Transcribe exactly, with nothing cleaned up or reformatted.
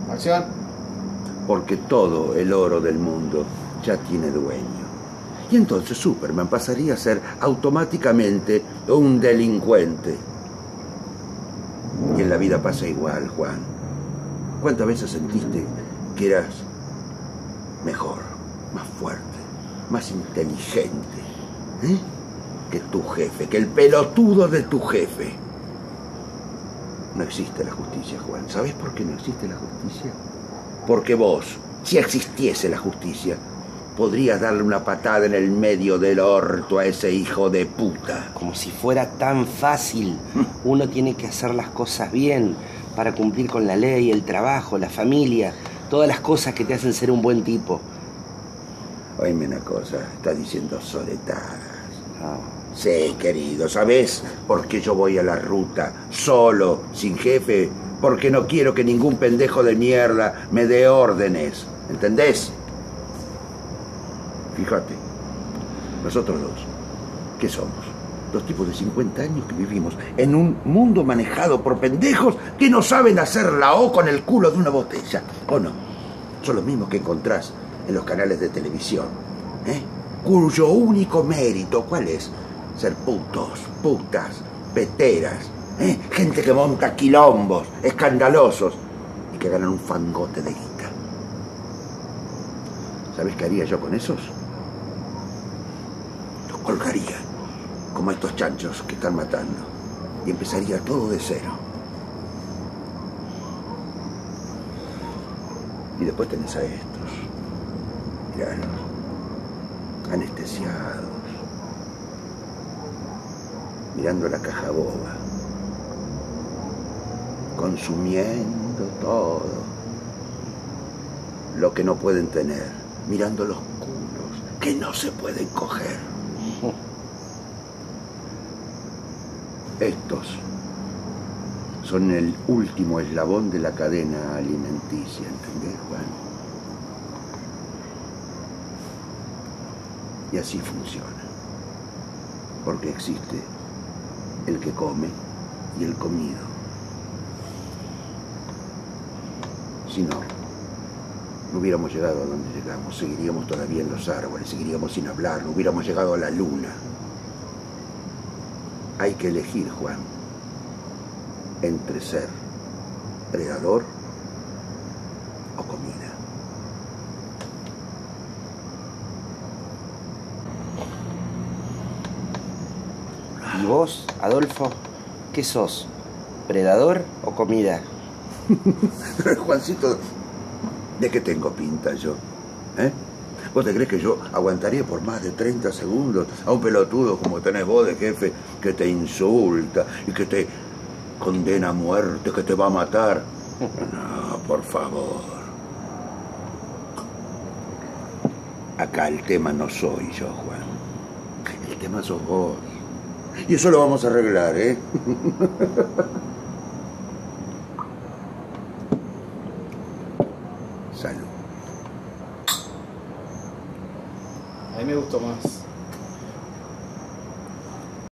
Acción. Porque todo el oro del mundo ya tiene dueño. Y entonces Superman pasaría a ser automáticamente un delincuente. Y en la vida pasa igual, Juan. ¿Cuántas veces sentiste que eras mejor, más fuerte, más inteligente, ¿eh? que tu jefe, que el pelotudo de tu jefe? No existe la justicia, Juan. ¿Sabes por qué no existe la justicia? Porque vos, si existiese la justicia, podrías darle una patada en el medio del orto a ese hijo de puta. Como si fuera tan fácil. Uno tiene que hacer las cosas bien para cumplir con la ley, el trabajo, la familia, todas las cosas que te hacen ser un buen tipo. Oíme una cosa, estás diciendo soletadas. No. Sí, querido, ¿sabes por qué yo voy a la ruta solo, sin jefe? Porque no quiero que ningún pendejo de mierda me dé órdenes, ¿entendés? Fíjate, nosotros dos, ¿qué somos? Dos tipos de cincuenta años que vivimos en un mundo manejado por pendejos que no saben hacer la O con el culo de una botella, ¿o no? Son los mismos que encontrás en los canales de televisión, ¿eh? Cuyo único mérito, ¿cuál es? Ser putos, putas, peteras, ¿eh? Gente que monta quilombos escandalosos y que ganan un fangote de guita. ¿Sabes qué haría yo con esos? Los colgaría, como estos chanchos que están matando, y empezaría todo de cero. Y después tenés a estos, miralos, anestesiados, mirando la caja boba, consumiendo todo lo que no pueden tener, mirando los culos que no se pueden coger. Estos son el último eslabón de la cadena alimenticia, ¿entendés, Juan? Y así funciona. Porque existe el que come y el comido. Si no, no hubiéramos llegado a donde llegamos. Seguiríamos todavía en los árboles, seguiríamos sin hablar, no hubiéramos llegado a la luna. Hay que elegir, Juan, entre ser predador o comida. ¿Y vos, Adolfo, qué sos? ¿Predador o comida? Juancito, ¿de qué tengo pinta yo? ¿Eh? ¿Vos te crees que yo aguantaría por más de treinta segundos a un pelotudo como tenés vos de jefe que te insulta y que te condena a muerte, que te va a matar? No, por favor. Acá el tema no soy yo, Juan. El tema sos vos. Y eso lo vamos a arreglar, ¿eh? Salud. A mí me gustó más.